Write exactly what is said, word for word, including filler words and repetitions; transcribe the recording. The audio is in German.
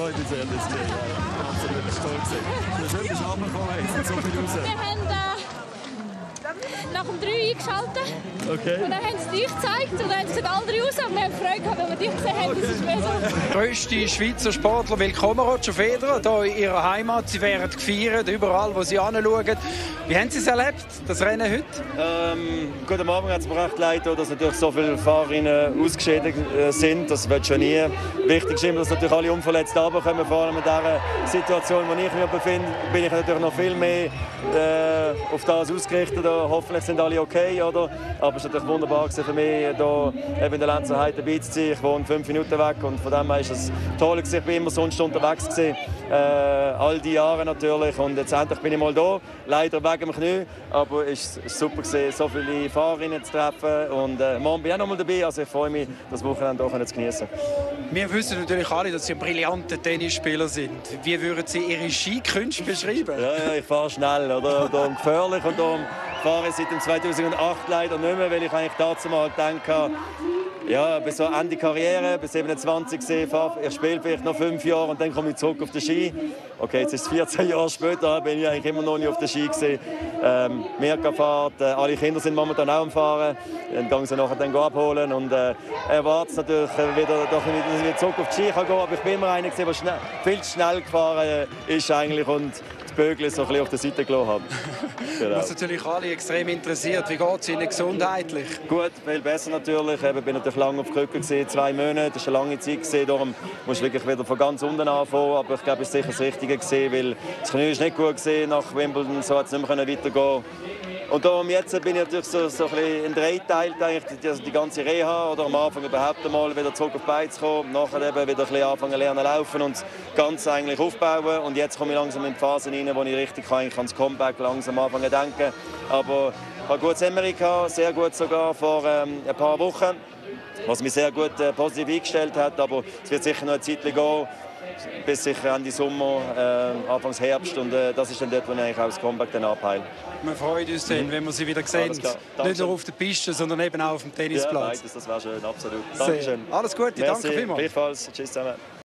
ich bin sehr diskret. Ja, absolut, das war toll. Du hast etwas runtergekommen, es sind so viel raus. Wir haben äh, nach dem drei eingeschaltet. Okay. Und dann haben sie dich gezeigt und dann haben sie alle drei raus. Und wir haben Freude gehabt, wenn wir dich gesehen haben. Das ist mehr so. Grösste Schweizer Sportler, willkommen Roger Federer, hier in ihrer Heimat. Sie werden gefeiert, überall, wo sie hinschauen. Wie haben Sie es erlebt, das Rennen heute? Ähm, gut, am Abend hat es mir recht leid, dass natürlich so viele Fahrerinnen ausgeschieden sind. Das wird schon nie. Wichtig ist immer, dass natürlich alle unverletzt runterkommen. Vor allem in dieser Situation, in der ich mich befinde, bin ich natürlich noch viel mehr äh, auf das ausgerichtet. Hoffentlich sind alle okay. Oder? Aber es war natürlich wunderbar für mich, hier eben in der Lenzerheide dabei zu sein. Ich wohne fünf Minuten weg und von dem her ist es toll. Ich bin immer sonst unterwegs gewesen. Äh, all die Jahre natürlich. Und jetzt endlich bin ich mal da. Leider wegen dem Knie. Aber es war super gewesen, so viele Fahrerinnen zu treffen. Und äh, morgen bin ich auch noch mal dabei. Also ich freue mich, das Wochenende auch zu genießen. Wir wissen natürlich alle, dass Sie ein brillanter Tennisspieler sind. Wie würden Sie Ihre Skikünste beschreiben? Ja, ja, ich fahre schnell oder, oder gefährlich. Und darum fahre ich seit dem zweitausendacht leider nicht mehr, weil ich eigentlich dazu mal gedacht habe, ja, bis so Ende Karriere, bis siebenundzwanzig gesehen, ich spiele vielleicht noch fünf Jahre und dann komme ich zurück auf den Ski. Okay, jetzt ist es vierzehn Jahre später, bin ich eigentlich immer noch nicht auf den Ski gesehen. Ähm, Mirka-Fahrt, äh, alle Kinder sind momentan auch am Fahren. Dann gehen sie nachher dann abholen und äh, erwartet natürlich wieder, dass ich wieder zurück auf die Ski kann gehen. Aber ich bin immer einer, der schnell, viel zu schnell gefahren äh, ist eigentlich und die Bögel so ein bisschen auf der Seite gelassen habe. Genau. Was natürlich alle extrem interessiert, wie geht es Ihnen gesundheitlich? Gut, viel besser natürlich. Ich bin natürlich lange auf die Krücke gewesen, zwei Monate. Das war eine lange Zeit gewesen. Darum musst du wirklich wieder von ganz unten anfangen. Aber ich glaube, es war sicher das Richtige gewesen, weil das Knie ist nicht gut gewesen nach Wimbledon. So hat es nicht mehr weitergehen. Und darum jetzt bin ich natürlich so, so ein bisschen in drei Teilen eigentlich die, die ganze Reha oder am Anfang überhaupt einmal wieder zurück auf die Beine zu kommen, nachher eben wieder ein bisschen anfangen lernen laufen und das Ganze eigentlich aufbauen. Und jetzt komme ich langsam in die Phase rein, wo ich richtig kann, ich kann das Comeback langsam anfangen zu denken. Aber ich habe gutes Amerika, sehr gut sogar vor ähm, ein paar Wochen, was mich sehr gut äh, positiv eingestellt hat. Aber es wird sicher noch eine Zeit gehen, bis sicher Ende Sommer, äh, Anfang Herbst. Und äh, das ist dann dort, wo ich eigentlich auch das Comeback dann abheile. Wir freuen uns dann, mhm. wenn wir Sie wieder sehen. Nicht nur auf der Piste, sondern eben auch auf dem Tennisplatz. Ja, beides, das wäre schön, absolut. Dankeschön. Alles Gute, Merci, danke vielmals. Gleichfalls. Tschüss zusammen.